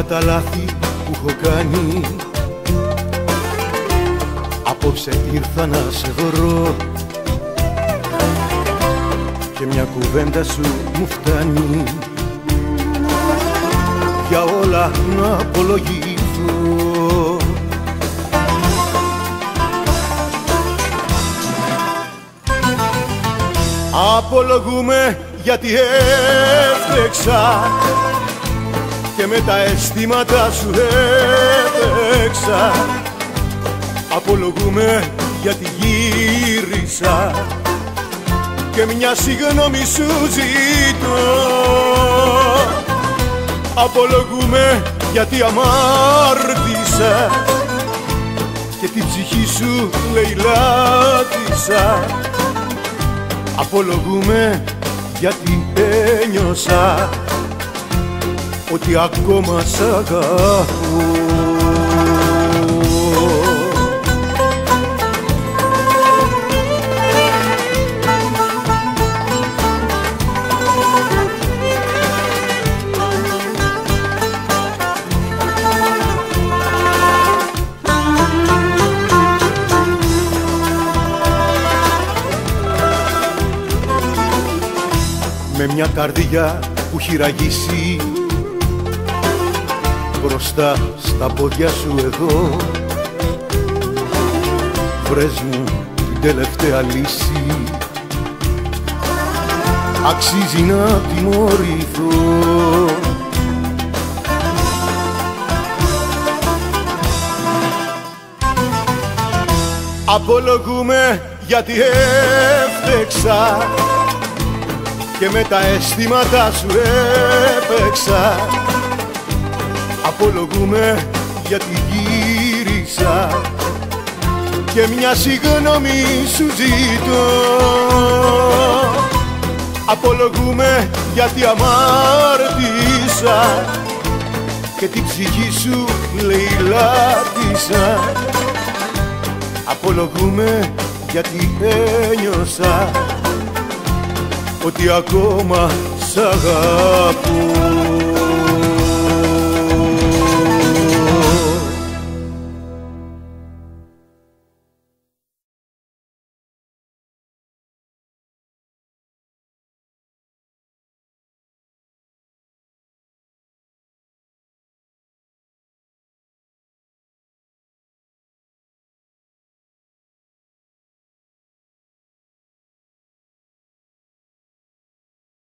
τα λάθη που έχω κάνει. Απόψε ήρθα να σε βρω και μια κουβέντα σου μου φτάνει. Για όλα να απολογηθώ. Απολογούμε γιατί έφτεξα και με τα αισθήματα σου έπαιξα. Απολογούμε γιατί γύρισα και μια συγγνώμη σου ζητώ. Απολογούμε γιατί αμάρτησα και την ψυχή σου λαιλάτισα. Απολογούμε γιατί ένιωσα ότι ακόμα σ' αγαπώ. Με μια καρδιά που έχει ραγίσει μπροστά στα πόδια σου εδώ, βρες μου την τελευταία λύση. Αξίζει να τιμωρηθώ. Απολογούμε γιατί έφτεξα και με τα αισθήματα σου έπαιξα. Απολογούμε γιατί γύρισα και μια συγγνώμη σου ζητώ. Απολογούμε γιατί αμάρτησα και την ψυχή σου λαιλάτισα. Απολογούμε γιατί ένιωσα ότι ακόμα σ' αγαπώ.